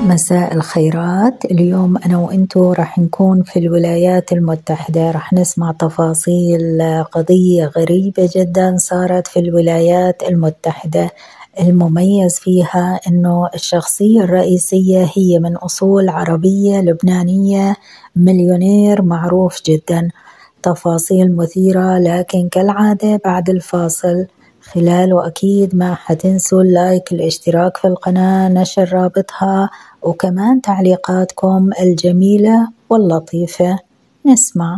مساء الخيرات. اليوم أنا وإنتو راح نكون في الولايات المتحدة، راح نسمع تفاصيل قضية غريبة جدا صارت في الولايات المتحدة. المميز فيها إنه الشخصية الرئيسية هي من أصول عربية لبنانية، مليونير معروف جدا. تفاصيل مثيرة، لكن كالعادة بعد الفاصل خلاله أكيد ما حتنسوا اللايك، الاشتراك في القناة، نشر رابطها، وكمان تعليقاتكم الجميلة واللطيفة. نسمع.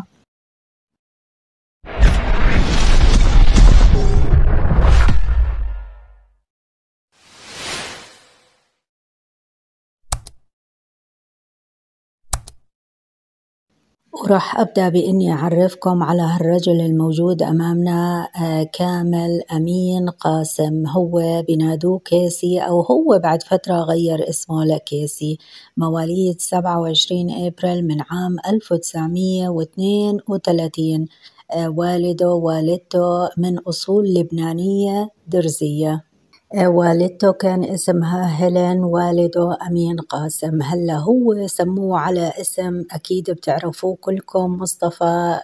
وراح أبدأ بإني أعرفكم على هالرجل الموجود أمامنا، كامل أمين قاسم. هو بنادوه كيسي، أو هو بعد فترة غير اسمه لكيسي. مواليد 27 أبريل من عام 1932. والده ووالدته من أصول لبنانية درزية. والدته كان اسمها هيلين، والده أمين قاسم. هلا هو سموه على اسم أكيد بتعرفوه كلكم، مصطفى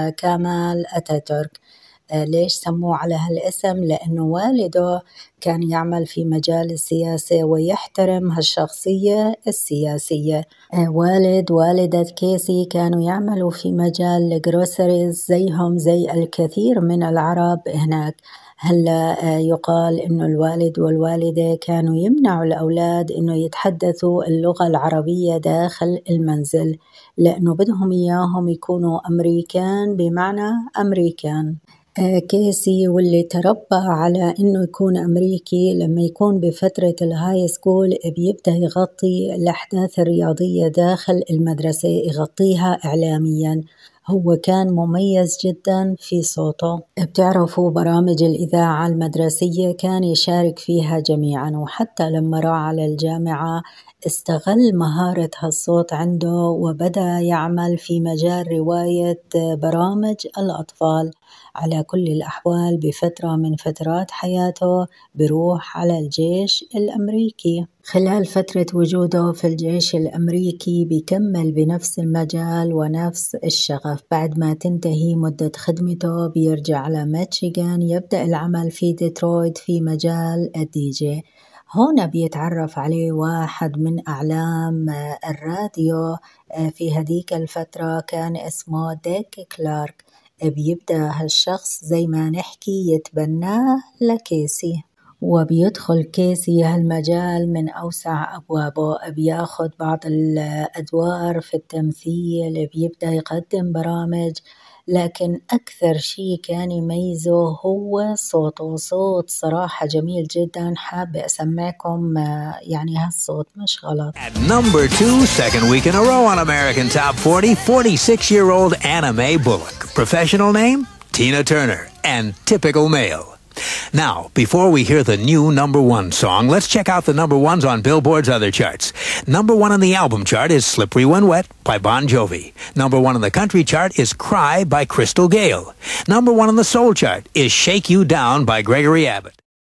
كامال أتاتورك. ليش سموه على هالاسم؟ لأنه والده كان يعمل في مجال السياسة ويحترم هالشخصية السياسية. والد والدة كيسي كانوا يعملوا في مجال الجروسريز زيهم زي الكثير من العرب هناك. هلا يقال إنه الوالد والوالدة كانوا يمنعوا الأولاد إنه يتحدثوا اللغة العربية داخل المنزل، لأنه بدهم إياهم يكونوا أمريكان، بمعنى أمريكان. كيسي واللي تربى على إنه يكون أمريكي، لما يكون بفترة الهاي سكول بيبدأ يغطي الأحداث الرياضية داخل المدرسة، يغطيها إعلامياً. هو كان مميز جدا في صوته. بتعرفوا برامج الإذاعة المدرسية كان يشارك فيها جميعا، وحتى لما راح على الجامعة استغل مهارة هالصوت عنده وبدأ يعمل في مجال رواية برامج الأطفال. على كل الأحوال بفترة من فترات حياته بروح على الجيش الأمريكي. خلال فترة وجوده في الجيش الأمريكي بيكمل بنفس المجال ونفس الشغف. بعد ما تنتهي مدة خدمته بيرجع على ميشيغان، يبدأ العمل في ديترويت في مجال الدي جي. هنا بيتعرف عليه واحد من أعلام الراديو في هديك الفترة، كان اسمه ديك كلارك. بيبدأ هالشخص زي ما نحكي يتبناه لكيسي، وبيدخل كيسي هالمجال من أوسع أبوابه. بياخد بعض الأدوار في التمثيل، بيبدأ يقدم برامج، لكن أكثر شيء كان يميزه هو صوته. صوت صراحة جميل جدا. حابة أسمعكم يعني هالصوت مش غلط. At number 2, second week in a row on American Top 40, 46-year-old Anna Mae Bullock. Professional name? Tina Turner. And typical male. Now, before we hear the new number 1 song, let's check out the number 1s on Billboard's other charts. Number 1 on the album chart is Slippery When Wet by Bon Jovi. Number 1 on the country chart is Cry by Crystal Gale. Number 1 on the soul chart is Shake You Down by Gregory Abbott.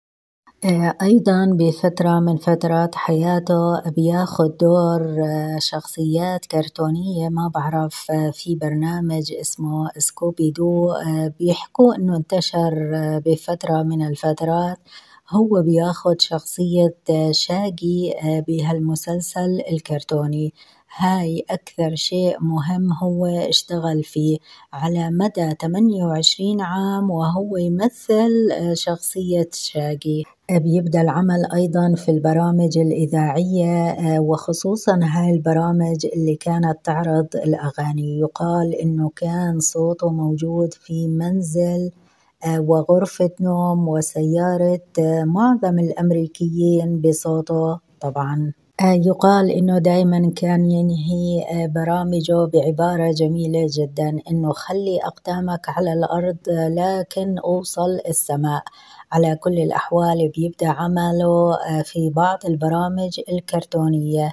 أيضا بفترة من فترات حياته بياخد دور شخصيات كرتونية، ما بعرف، في برنامج اسمه سكوبي دو. بيحكوا إنه انتشر بفترة من الفترات. هو بياخد شخصية شاقي بهالمسلسل الكرتوني. هاي أكثر شيء مهم هو اشتغل فيه على مدى 28 عام، وهو يمثل شخصية شاقي. بيبدأ العمل أيضا في البرامج الإذاعية، وخصوصا هاي البرامج اللي كانت تعرض الأغاني. يقال إنه كان صوته موجود في منزل وغرفة نوم وسيارة معظم الأمريكيين بصوته طبعا. يقال إنه دايما كان ينهي برامجه بعبارة جميلة جدا، إنه خلي أقدامك على الأرض لكن أوصل السماء. على كل الأحوال بيبدأ عمله في بعض البرامج الكرتونية.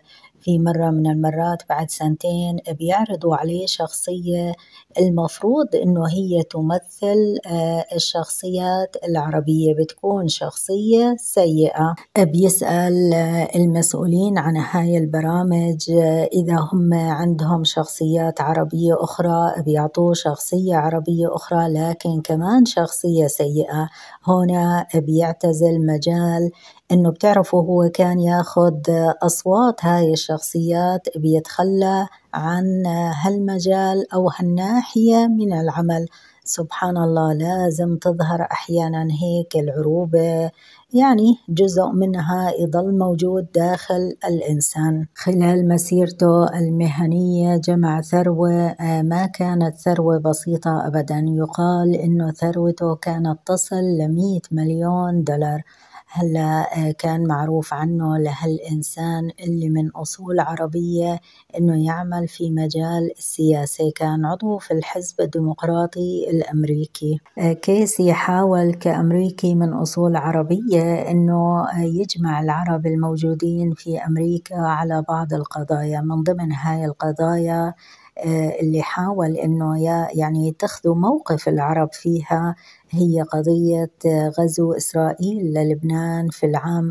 في مرة من المرات بعد سنتين بيعرضوا عليه شخصية المفروض إنه هي تمثل الشخصيات العربية، بتكون شخصية سيئة. بيسأل المسؤولين عن هاي البرامج إذا هم عندهم شخصيات عربية أخرى بيعطوه شخصية عربية أخرى لكن كمان شخصية سيئة. هنا بيعتزل مجال إنه بتعرفوا هو كان ياخد أصوات هاي الشخصيات، بيتخلى عن هالمجال أو هالناحية من العمل. سبحان الله، لازم تظهر أحيانا هيك العروبة، يعني جزء منها يضل موجود داخل الإنسان. خلال مسيرته المهنية جمع ثروة ما كانت ثروة بسيطة أبدا، يقال إنه ثروته كانت تصل ل100 مليون دولار. هلا كان معروف عنه لهالإنسان اللي من أصول عربية إنه يعمل في مجال السياسة، كان عضو في الحزب الديمقراطي الأمريكي. كيسي حاول كأمريكي من أصول عربية إنه يجمع العرب الموجودين في أمريكا على بعض القضايا. من ضمن هاي القضايا اللي حاول إنه يعني يتخذوا موقف العرب فيها هي قضية غزو إسرائيل للبنان في العام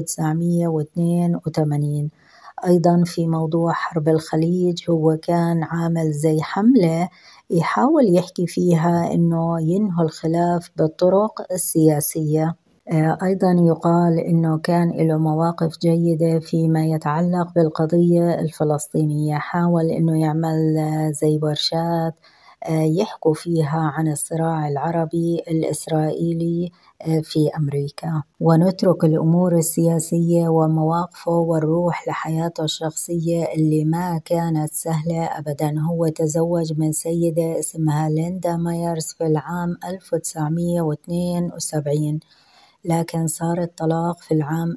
1982. أيضا في موضوع حرب الخليج هو كان عامل زي حملة يحاول يحكي فيها إنه ينهوا الخلاف بالطرق السياسية. أيضا يقال إنه كان له مواقف جيدة فيما يتعلق بالقضية الفلسطينية، حاول إنه يعمل زي ورشات يحكوا فيها عن الصراع العربي الإسرائيلي في أمريكا. ونترك الأمور السياسية ومواقفه ونروح لحياته الشخصية اللي ما كانت سهلة أبدا. هو تزوج من سيدة اسمها ليندا مايرز في العام 1972، لكن صار الطلاق في العام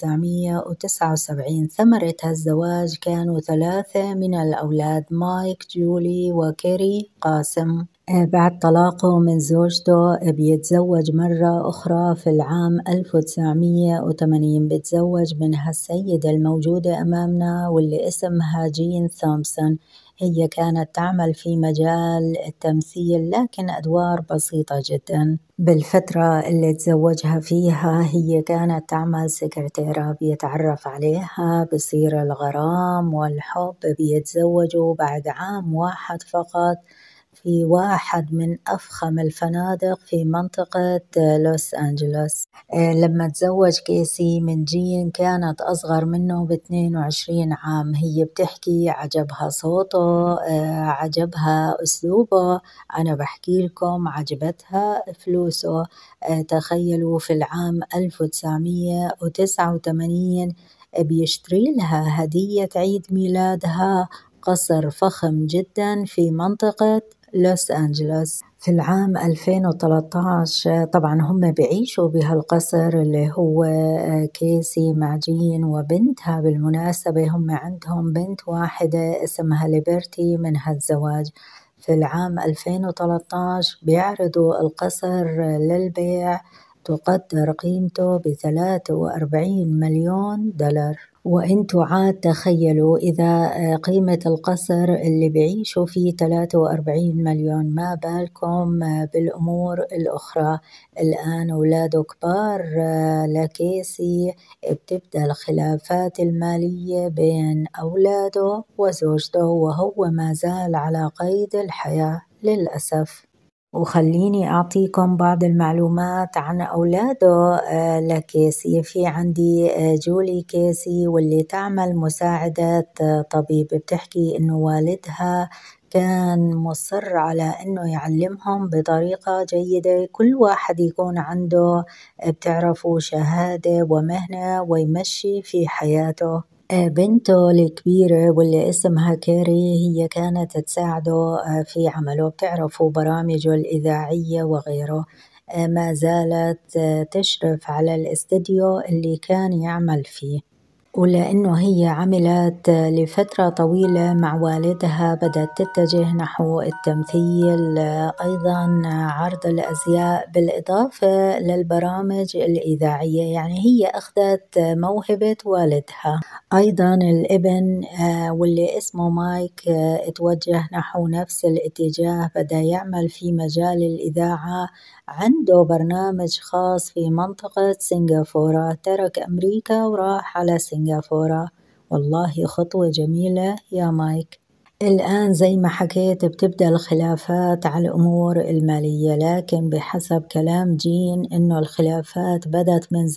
1979. ثمرة هالزواج كانوا 3 من الأولاد، مايك، جولي، وكيري قاسم. بعد طلاقه من زوجته بيتزوج مرة أخرى في العام 1980، بيتزوج من هالسيدة الموجودة أمامنا واللي اسمها جين ثومسون. هي كانت تعمل في مجال التمثيل لكن أدوار بسيطة جدا. بالفترة اللي تزوجها فيها هي كانت تعمل سكرتيرة، بيتعرف عليها، بصير الغرام والحب، بيتزوجوا بعد عام واحد فقط في واحد من أفخم الفنادق في منطقة لوس أنجلوس. لما تزوج كيسي من جين كانت أصغر منه ب22 عام. هي بتحكي عجبها صوته، عجبها أسلوبه، أنا بحكي لكم عجبتها فلوسه. تخيلوا في العام 1989 بيشتري لها هدية عيد ميلادها قصر فخم جدا في منطقة لوس أنجلوس. في العام 2013 طبعا هم بيعيشوا بهالقصر اللي هو كيسي مع جين وبنتها. بالمناسبة هم عندهم بنت واحدة اسمها ليبرتي من هالزواج. في العام 2013 بيعرضوا القصر للبيع، تقدر قيمته ب43 مليون دولار. وانتوا عاد تخيلوا إذا قيمة القصر اللي بيعيشوا فيه 43 مليون، ما بالكم بالأمور الأخرى. الآن أولاده كبار لكيسي، بتبدأ الخلافات المالية بين أولاده وزوجته وهو ما زال على قيد الحياة للأسف. وخليني أعطيكم بعض المعلومات عن أولاده لكيسي. في عندي جولي كيسي واللي تعمل مساعدة طبيب، بتحكي إنه والدها كان مصر على إنه يعلمهم بطريقة جيدة، كل واحد يكون عنده بتعرفوا شهادة ومهنة ويمشي في حياته. بنته الكبيرة واللي اسمها كيري هي كانت تساعده في عمله، بتعرفوا برامجه الإذاعية وغيره. ما زالت تشرف على الاستديو اللي كان يعمل فيه. ولأنه هي عملت لفترة طويلة مع والدها بدأت تتجه نحو التمثيل، أيضا عرض الأزياء بالإضافة للبرامج الإذاعية، يعني هي أخذت موهبة والدها. أيضا الابن واللي اسمه مايك اتوجه نحو نفس الاتجاه، بدأ يعمل في مجال الإذاعة، عنده برنامج خاص في منطقة سنغافورة، ترك أمريكا وراح على سنغافورة. والله خطوة جميلة يا مايك. الآن زي ما حكيت بتبدأ الخلافات على الأمور المالية، لكن بحسب كلام جين إنه الخلافات بدأت من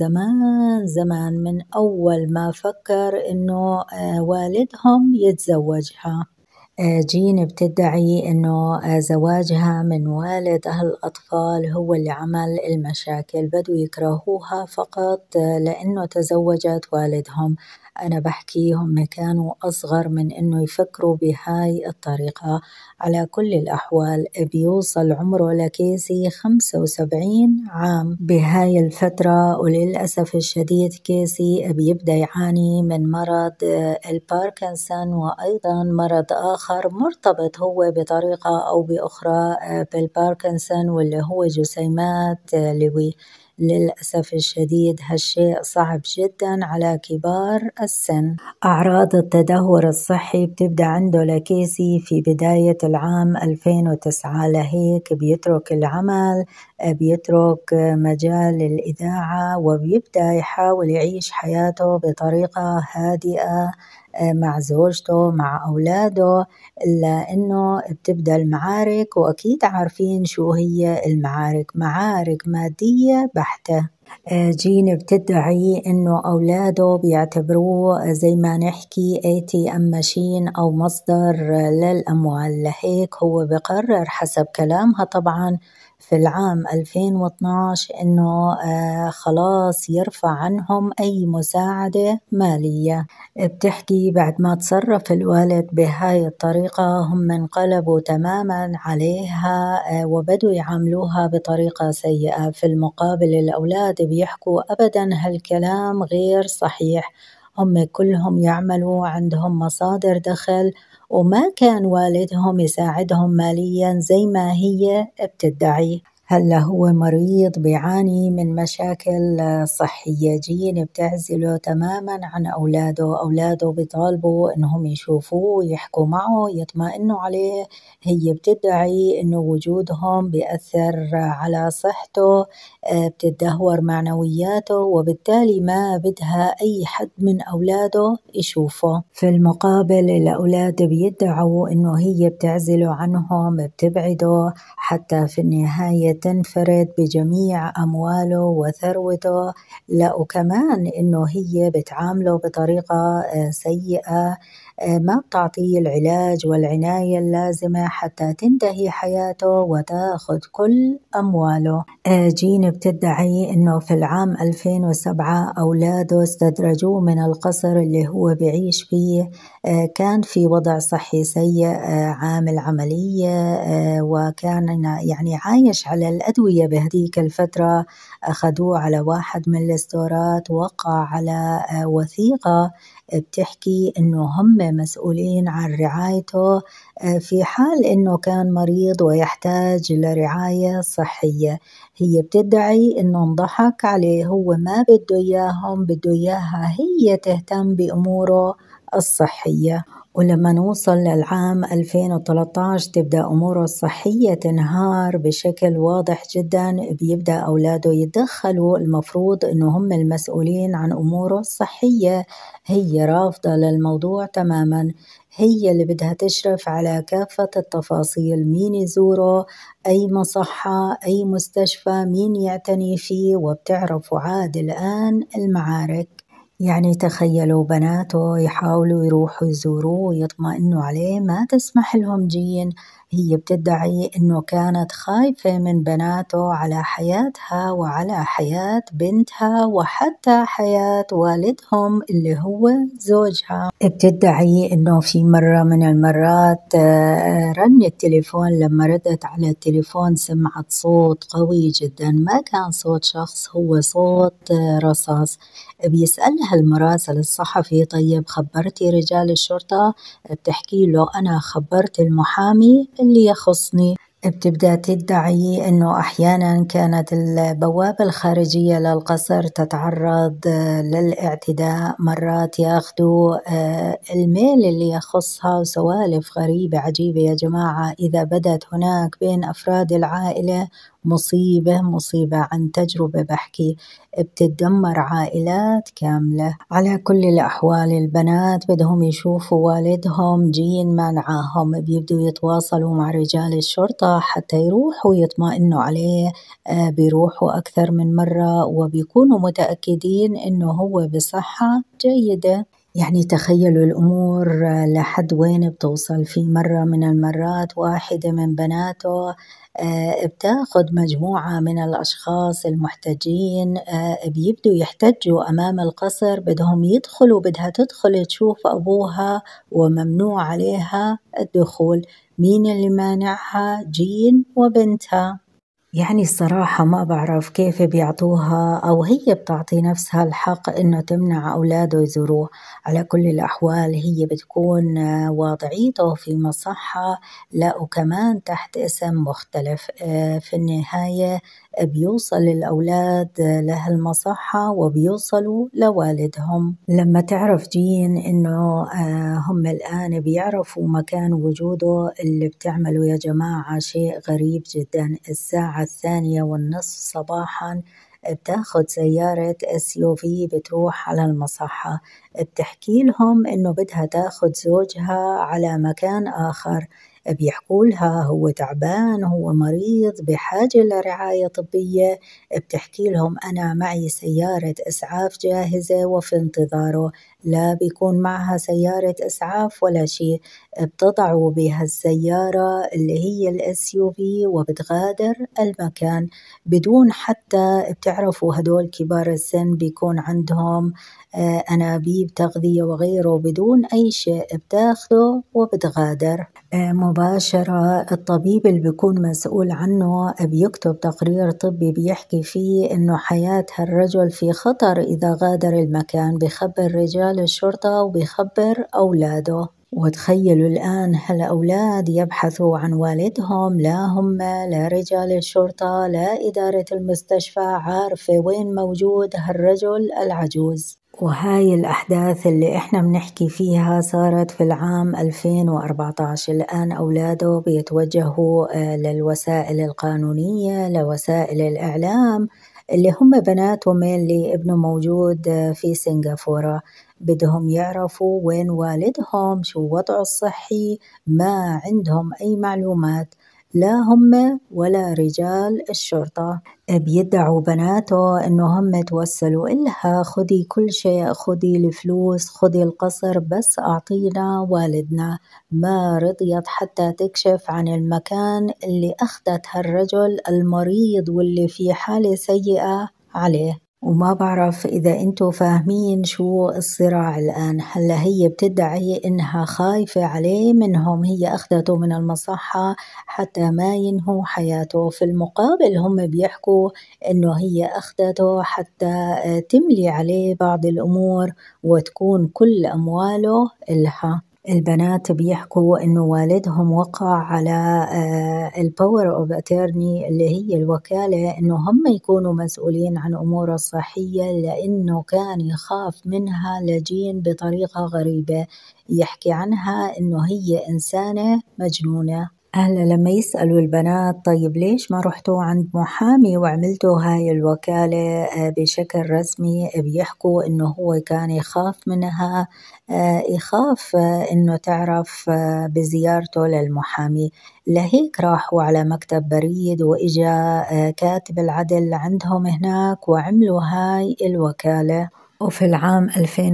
زمان من أول ما فكر إنه والدهم يتزوجها. جين بتدعي إنه زواجها من والد الأطفال هو اللي عمل المشاكل، بدوا يكرهوها فقط لأنه تزوجت والدهم. أنا بحكي هم كانوا أصغر من إنه يفكروا بهاي الطريقة. على كل الأحوال بيوصل عمره لكيسي 75 عام بهاي الفترة، وللأسف الشديد كيسي بيبدأ يعاني من مرض الباركنسون، وأيضا مرض آخر مرتبط هو بطريقة أو بأخرى بالباركنسون واللي هو جسيمات لوي. للأسف الشديد هالشيء صعب جدا على كبار السن. أعراض التدهور الصحي بتبدأ عنده لكيسي في بداية العام 2009، لهيك بيترك العمل، بيترك مجال الإذاعة، وبيبدأ يحاول يعيش حياته بطريقة هادئة مع زوجته مع أولاده، إلا إنه بتبدأ المعارك، وأكيد عارفين شو هي المعارك، معارك مادية بحتة. جين بتدعي إنه أولاده بيعتبروه زي ما نحكي ATM ماشين أو مصدر للأموال، لهيك هو بقرر حسب كلامها طبعا في العام 2012 إنه خلاص يرفع عنهم أي مساعدة مالية. بتحكي بعد ما تصرف الوالد بهاي الطريقة هم انقلبوا تماما عليها وبدوا يعاملوها بطريقة سيئة. في المقابل الأولاد بيحكوا أبدا هالكلام غير صحيح، هم كلهم يعملوا عندهم مصادر دخل، وما كان والدهم يساعدهم ماليا زي ما هي بتدعي. هلا هو مريض بيعاني من مشاكل صحية. جين بتعزله تماما عن أولاده بيطالبوا إنهم يشوفوه ويحكوا معه يطمئنوا عليه. هي بتدعي إنه وجودهم بيأثر على صحته، بتدهور معنوياته، وبالتالي ما بدها أي حد من أولاده يشوفه. في المقابل الأولاد بيدعوا إنه هي بتعزله عنهم، بتبعده، حتى في النهاية تنفرد بجميع أمواله وثروته. لا وكمان إنه هي بتعامله بطريقة سيئة، ما بتعطيه العلاج والعناية اللازمة حتى تنتهي حياته وتأخذ كل أمواله. جين بتدعي إنه في العام 2007 أولاده استدرجوه من القصر اللي هو بيعيش فيه، كان في وضع صحي سيء، عامل عملية، وكان يعني عايش على الأدوية بهديك الفترة. أخذوه على واحد من الاستورات، وقع على وثيقة بتحكي إنه هم مسؤولين عن رعايته في حال إنه كان مريض ويحتاج لرعاية صحية. هي بتدعي إنه انضحك عليه، هو ما بده إياهم، بده إياها هي تهتم بأموره الصحية. ولما نوصل للعام 2013 تبدأ أموره الصحية تنهار بشكل واضح جدا، بيبدأ أولاده يتدخلوا، المفروض إنه هم المسؤولين عن أموره الصحية. هي رافضة للموضوع تماما، هي اللي بدها تشرف على كافة التفاصيل، مين يزوره، أي مصحة، أي مستشفى، مين يعتني فيه، وبتعرفوا عاد الآن المعارك. يعني تخيلوا بناته يحاولوا يروحوا يزوروه ويطمئنوا عليه، ما تسمح لهم جين. هي بتدعي إنه كانت خايفة من بناته على حياتها وعلى حياة بنتها وحتى حياة والدهم اللي هو زوجها. بتدعي إنه في مرة من المرات رن التليفون، لما ردت على التليفون سمعت صوت قوي جدا، ما كان صوت شخص، هو صوت رصاص. بيسألها المراسل الصحفي طيب خبرتي رجال الشرطة؟ بتحكي له أنا خبرت المحامي اللي يخصني. بتبدأ تدعي أنه أحيانا كانت البوابة الخارجية للقصر تتعرض للاعتداء، مرات ياخدوا الميل اللي يخصها، وسوالف غريبة عجيبة يا جماعة. إذا بدت هناك بين أفراد العائلة مصيبة عن تجربة بحكي، بتدمر عائلات كاملة. على كل الأحوال البنات بدهم يشوفوا والدهم جين مانعاهم، بيبدوا يتواصلوا مع رجال الشرطة حتى يروحوا يطمئنوا عليه، بيروحوا أكثر من مرة وبيكونوا متأكدين إنه هو بصحة جيدة. يعني تخيلوا الأمور لحد وين بتوصل. في مرة من المرات واحدة من بناته بتاخد مجموعة من الأشخاص المحتجين، بيبدوا يحتجوا أمام القصر، بدهم يدخلوا، بدها تدخل تشوف أبوها وممنوع عليها الدخول. مين اللي مانعها؟ جين وبنتها. يعني الصراحة ما بعرف كيف بيعطوها أو هي بتعطي نفسها الحق إنه تمنع أولاده يزوروه. على كل الأحوال هي بتكون وضعيته في مصحة، لا وكمان تحت اسم مختلف. في النهاية بيوصل الأولاد لهالمصحة وبيوصلوا لوالدهم. لما تعرف جين إنه هم الآن بيعرفوا مكان وجوده، اللي بتعملوا يا جماعة شيء غريب جدا. الساعة 2:30 صباحا بتاخد سيارة SUV بتروح على المصحة، بتحكي لهم إنه بدها تاخد زوجها على مكان آخر. بيحكوا لها هو تعبان، هو مريض بحاجة لرعاية طبية. بتحكي لهم أنا معي سيارة إسعاف جاهزة وفي انتظاره. لا بيكون معها سيارة إسعاف ولا شيء، بتضعوا بها السيارة اللي هي الSUV وبتغادر المكان بدون حتى، بتعرفوا هدول كبار السن بيكون عندهم أنابيب تغذية وغيره، بدون أي شيء بتاخده وبتغادر مباشرة. الطبيب اللي بيكون مسؤول عنه بيكتب تقرير طبي بيحكي فيه إنه حياة هالرجل في خطر إذا غادر المكان، بيخبر رجال الشرطة وبيخبر أولاده. وتخيلوا الآن هالأولاد يبحثوا عن والدهم، لا هم لا رجال الشرطة لا إدارة المستشفى عارفة وين موجود هالرجل العجوز. وهاي الأحداث اللي إحنا بنحكي فيها صارت في العام 2014. الآن أولاده بيتوجهوا للوسائل القانونية، لوسائل الإعلام، اللي هم بناتهم اللي ابنه موجود في سنغافورة، بدهم يعرفوا وين والدهم، شو وضعه الصحي. ما عندهم أي معلومات، لا هم ولا رجال الشرطة. بيدعوا بناته إنه هم توسلوا إلها، خدي كل شيء، خدي الفلوس، خدي القصر، بس أعطينا والدنا. ما رضيت حتى تكشف عن المكان اللي أخذت هالرجل المريض واللي في حالة سيئة عليه. وما بعرف إذا أنتوا فاهمين شو الصراع الآن. هلا هي بتدعي إنها خايفة عليه منهم، هي أخذته من المصحة حتى ما ينهوا حياته. في المقابل هم بيحكوا إنه هي أخذته حتى تملي عليه بعض الأمور وتكون كل أمواله إلها. البنات بيحكوا إنه والدهم وقع على الباور أوف أترني اللي هي الوكالة، إنه هم يكونوا مسؤولين عن أموره الصحية، لأنه كان يخاف منها لجين بطريقة غريبة، يحكي عنها إنه هي إنسانة مجنونة. أهلا لما يسألوا البنات طيب ليش ما رحتوا عند محامي وعملتوا هاي الوكالة بشكل رسمي، بيحكوا إنه هو كان يخاف منها، يخاف إنه تعرف بزيارته للمحامي. لهيك راحوا على مكتب بريد وإجا كاتب العدل عندهم هناك وعملوا هاي الوكالة. وفي العام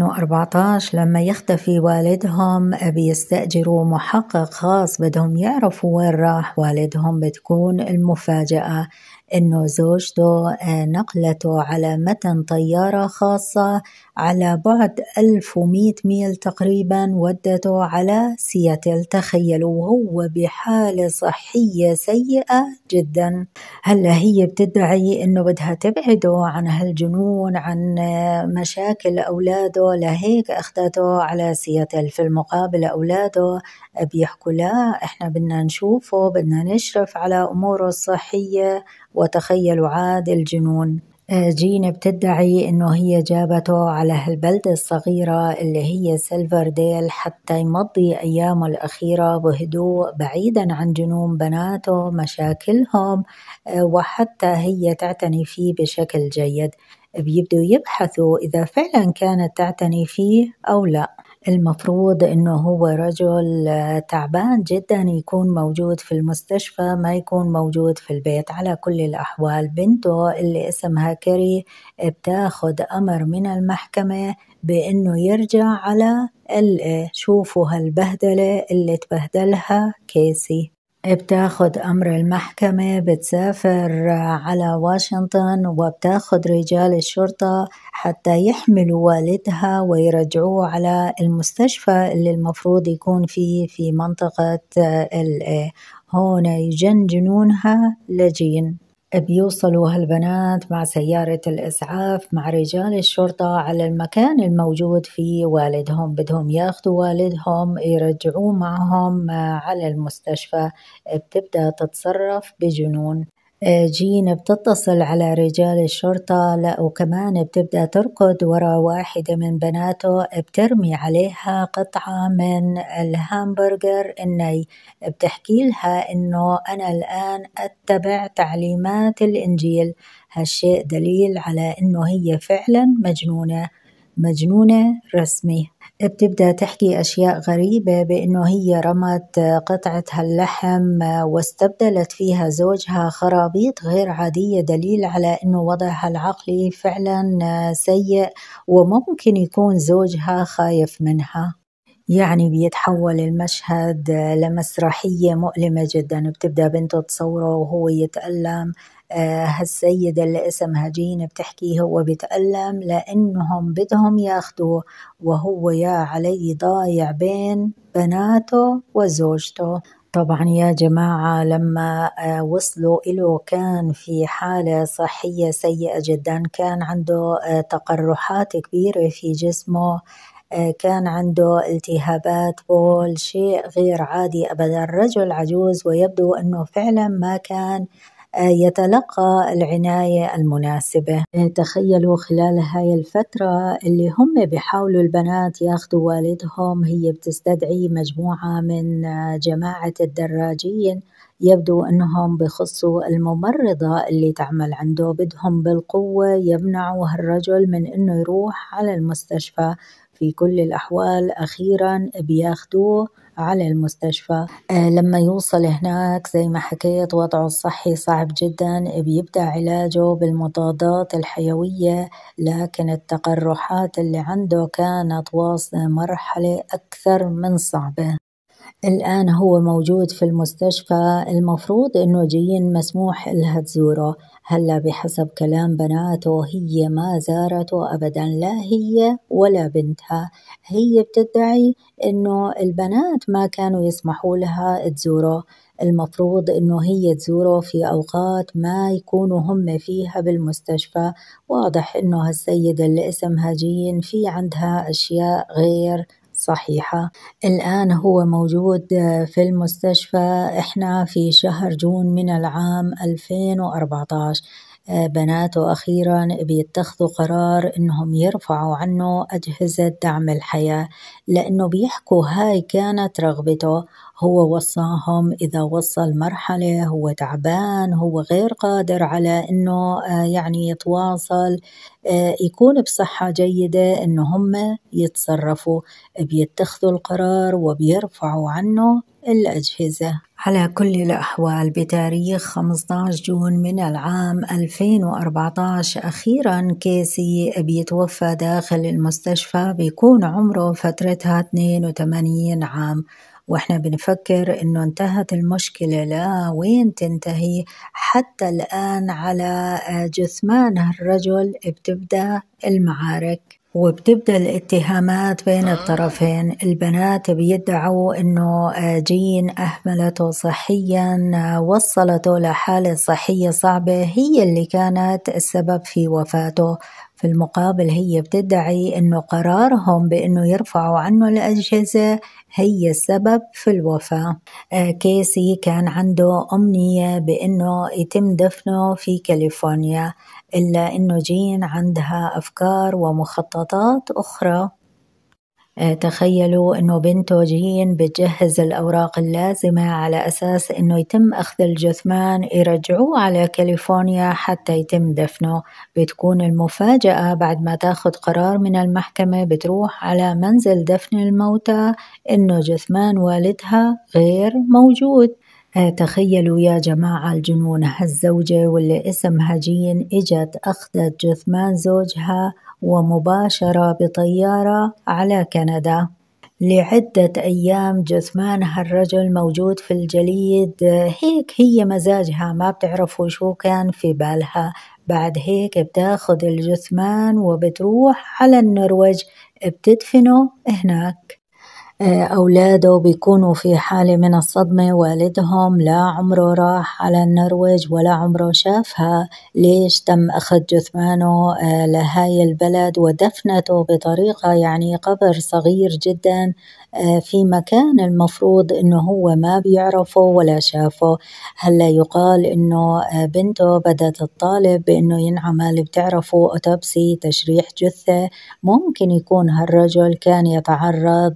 2014 لما يختفي والدهم بيستأجروا محقق خاص بدهم يعرفوا وين راح والدهم. بتكون المفاجأة إنه زوجته نقلته على متن طيارة خاصة على بعد 1100 ميل تقريبا، ودته على سياتل. تخيلوا، وهو بحالة صحية سيئة جدا. هلا هي بتدعي إنه بدها تبعده عن هالجنون، عن مشاكل أولاده، لهيك أخذته على سياتل. في المقابل أولاده بيحكوا لا، إحنا بدنا نشوفه، بدنا نشرف على أموره الصحية. وتخيلوا عاد الجنون. جين بتدعي إنه هي جابته على هالبلدة الصغيرة اللي هي سيلفرديل حتى يمضي أيامه الأخيرة بهدوء بعيدا عن جنون بناته مشاكلهم، وحتى هي تعتني فيه بشكل جيد. بيبدوا يبحثوا إذا فعلا كانت تعتني فيه أو لا. المفروض إنه هو رجل تعبان جدا يكون موجود في المستشفى، ما يكون موجود في البيت. على كل الأحوال بنته اللي اسمها كيري بتاخد أمر من المحكمة بإنه يرجع على LA. شوفوا هالبهدلة اللي تبهدلها كيسي. بتاخد أمر المحكمة، بتسافر على واشنطن وبتاخد رجال الشرطة حتى يحملوا والدها ويرجعوه على المستشفى اللي المفروض يكون فيه في منطقة LA. هون يجنجنونها لجين. بيوصلوا هالبنات مع سيارة الإسعاف مع رجال الشرطة على المكان الموجود فيه والدهم. بدهم ياخدوا والدهم يرجعوه معهم على المستشفى. بتبدأ تتصرف بجنون. جين بتتصل على رجال الشرطة، لا وكمان بتبدأ تركض ورا واحدة من بناته، بترمي عليها قطعة من الهامبرجر الني. بتحكي لها إنه أنا الآن أتبع تعليمات الإنجيل. هالشيء دليل على إنه هي فعلا مجنونة رسمي. بتبدأ تحكي أشياء غريبة بأنه هي رمت قطعة هاللحم واستبدلت فيها زوجها خرابيط غير عادية، دليل على أنه وضعها العقلي فعلا سيء وممكن يكون زوجها خايف منها. يعني بيتحول المشهد لمسرحية مؤلمة جدا. بتبدأ بنته تصوره وهو يتألم. هالسيدة اللي اسمها جين بتحكي هو بيتألم لأنهم بدهم ياخدوه وهو يا علي ضايع بين بناته وزوجته. طبعا يا جماعة لما وصلوا إله كان في حالة صحية سيئة جدا. كان عنده تقرحات كبيرة في جسمه، كان عنده التهابات بول، شيء غير عادي أبدا. الرجل عجوز ويبدو أنه فعلا ما كان يتلقى العناية المناسبة. تخيلوا خلال هاي الفترة اللي هم بيحاولوا البنات ياخدوا والدهم، هي بتستدعي مجموعة من جماعة الدراجين. يبدو أنهم بخصوا الممرضة اللي تعمل عنده، بدهم بالقوة يمنعوا هالرجل من أنه يروح على المستشفى. في كل الأحوال أخيرا بياخدوه على المستشفى. لما يوصل هناك زي ما حكيت وضعه الصحي صعب جدا. بيبدأ علاجه بالمضادات الحيوية، لكن التقرحات اللي عنده كانت واصلة مرحلة أكثر من صعبة. الآن هو موجود في المستشفى، المفروض إنه جايين مسموح إلها تزوره. هلا بحسب كلام بناته هي ما زارته أبدا، لا هي ولا بنتها. هي بتدعي إنه البنات ما كانوا يسمحوا لها تزوره. المفروض إنه هي تزوره في أوقات ما يكونوا هم فيها بالمستشفى. واضح إنه هالسيدة اللي اسمها جين في عندها أشياء غير صحيحة. الآن هو موجود في المستشفى. إحنا في شهر جون من العام 2014. بناته أخيرا بيتخذوا قرار إنهم يرفعوا عنه أجهزة دعم الحياة، لأنه بيحكوا هاي كانت رغبته. هو وصاهم إذا وصل مرحلة هو تعبان، هو غير قادر على إنه يعني يتواصل يكون بصحة جيدة إنه هم يتصرفوا، بيتخذوا القرار وبيرفعوا عنه الأجهزة. على كل الأحوال بتاريخ 15 جون من العام 2014 أخيراً كيسي بيتوفى داخل المستشفى، بيكون عمره فترتها 82 عام، وإحنا بنفكر إنه انتهت المشكلة. لا، وين تنتهي؟ حتى الآن على جثمان الرجل بتبدأ المعارك وبتبدأ الاتهامات بين الطرفين. البنات بيدعوا إنه جين أهملته صحياً، وصلته لحالة صحية صعبة، هي اللي كانت السبب في وفاته. في المقابل هي بتدعي إنه قرارهم بإنه يرفعوا عنه الأجهزة هي السبب في الوفاة. كيسي كان عنده أمنية بإنه يتم دفنه في كاليفورنيا، إلا إنه جين عندها أفكار ومخططات أخرى. تخيلوا إنه بنته جين بتجهز الأوراق اللازمة على أساس إنه يتم أخذ الجثمان يرجعوه على كاليفورنيا حتى يتم دفنه. بتكون المفاجأة بعد ما تاخد قرار من المحكمة بتروح على منزل دفن الموتى إنه جثمان والدها غير موجود. تخيلوا يا جماعة الجنون، هالزوجة واللي اسمها جين إجت أخذت جثمان زوجها ومباشرة بطيارة على كندا لعدة أيام. جثمان الرجل موجود في الجليد، هيك هي مزاجها، ما بتعرفوا شو كان في بالها. بعد هيك بتاخد الجثمان وبتروح على النرويج بتدفنه هناك. أولاده بيكونوا في حالة من الصدمة، والدهم لا عمره راح على النرويج ولا عمره شافها. ليش تم أخذ جثمانه لهاي البلد ودفنته بطريقة يعني قبر صغير جدا في مكان المفروض إنه هو ما بيعرفه ولا شافه؟ هلا يقال إنه بنته بدأت تطالب بإنه ينعمل بتعرفوا أوتوبسي، تشريح جثة. ممكن يكون هالرجل كان يتعرض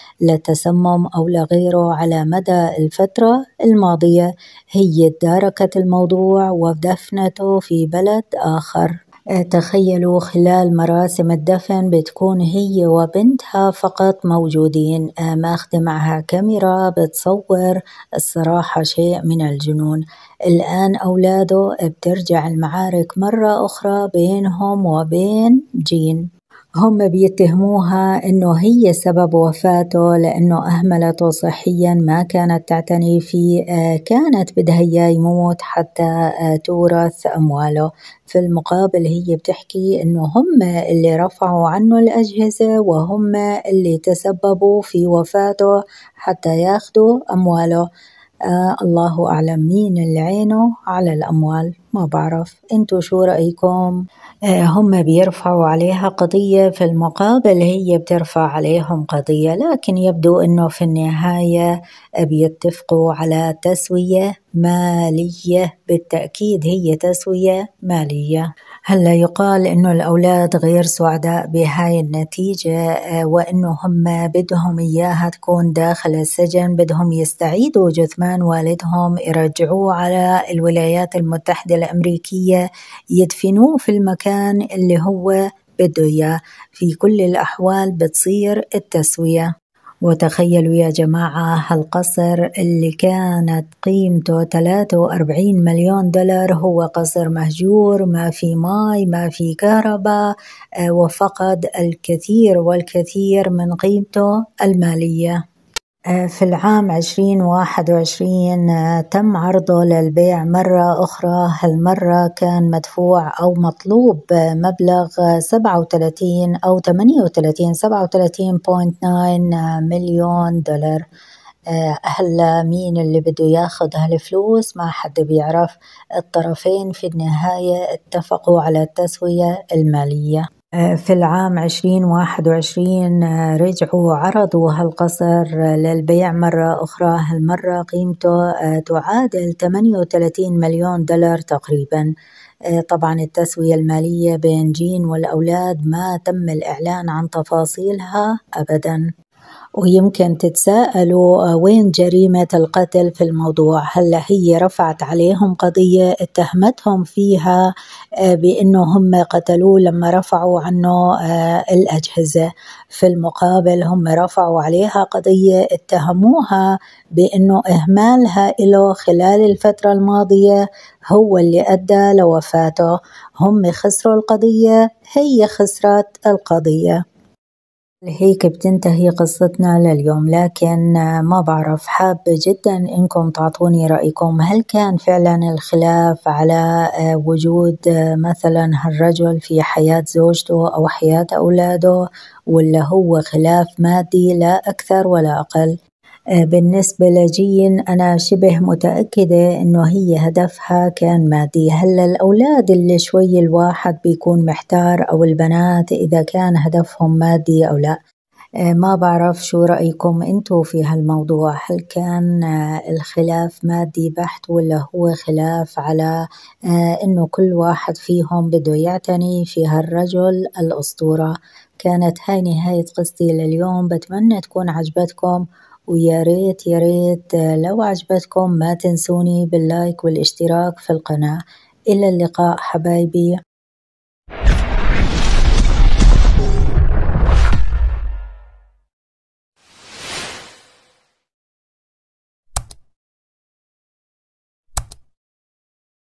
لتسمم أو لغيره على مدى الفترة الماضية. هي تداركت الموضوع ودفنته في بلد آخر. تخيلوا خلال مراسم الدفن بتكون هي وبنتها فقط موجودين، ماخذة معها كاميرا بتصور. الصراحة شيء من الجنون. الآن أولاده بترجع المعارك مرة أخرى بينهم وبين جين. هم بيتهموها إنه هي سبب وفاته لأنه أهملته صحيا، ما كانت تعتني فيه، كانت بدها إياه يموت حتى تورث أمواله. في المقابل هي بتحكي إنه هم اللي رفعوا عنه الأجهزة وهم اللي تسببوا في وفاته حتى ياخدوا أمواله. الله أعلم مين اللي عينه على الأموال، ما بعرف. انتو شو رأيكم؟ هم بيرفعوا عليها قضية، في المقابل هي بترفع عليهم قضية، لكن يبدو أنه في النهاية بيتفقوا على تسوية مالية. بالتأكيد هي تسوية مالية. هلا يقال إنه الأولاد غير سعداء بهاي النتيجة، وإنه هم بدهم إياها تكون داخل السجن، بدهم يستعيدوا جثمان والدهم يرجعوه على الولايات المتحدة الأمريكية، يدفنوه في المكان اللي هو بده إياه. في كل الأحوال بتصير التسوية. وتخيلوا يا جماعة هالقصر اللي كانت قيمته 43 مليون دولار هو قصر مهجور، ما في ماء، ما في كهرباء، وفقد الكثير والكثير من قيمته المالية. في العام 2021 تم عرضه للبيع مرة أخرى. هالمرة كان مدفوع أو مطلوب مبلغ 37 أو 38 37.9 مليون دولار. هلا مين اللي بده ياخد هالفلوس؟ ما حد بيعرف. الطرفين في النهاية اتفقوا على التسوية المالية. في العام 2021 رجعوا عرضوا هالقصر للبيع مرة أخرى. هالمرة قيمته تعادل 38 مليون دولار تقريبا. طبعا التسوية المالية بين جين والأولاد ما تم الإعلان عن تفاصيلها أبدا. ويمكن تتساءلوا وين جريمة القتل في الموضوع؟ هلا هي رفعت عليهم قضية اتهمتهم فيها بأنه هم قتلوه لما رفعوا عنه الأجهزة. في المقابل هم رفعوا عليها قضية اتهموها بأنه إهمالها له خلال الفترة الماضية هو اللي أدى لوفاته. هم خسروا القضية، هي خسرت القضية. هيك بتنتهي قصتنا لليوم، لكن ما بعرف، حابة جدا إنكم تعطوني رأيكم. هل كان فعلا الخلاف على وجود مثلا هالرجل في حياة زوجته أو حياة أولاده، ولا هو خلاف مادي لا أكثر ولا أقل؟ بالنسبة لجين أنا شبه متأكدة إنه هي هدفها كان مادي. هلا الأولاد اللي شوي الواحد بيكون محتار، أو البنات إذا كان هدفهم مادي أو لا. ما بعرف شو رأيكم أنتوا في هالموضوع؟ هل كان الخلاف مادي بحت، ولا هو خلاف على إنه كل واحد فيهم بده يعتني في هالرجل الأسطورة؟ كانت هاي نهاية قصتي لليوم، بتمنى تكون عجبتكم، ويا ريت يا ريت لو عجبتكم ما تنسوني باللايك والاشتراك في القناة. إلى اللقاء حبايبي.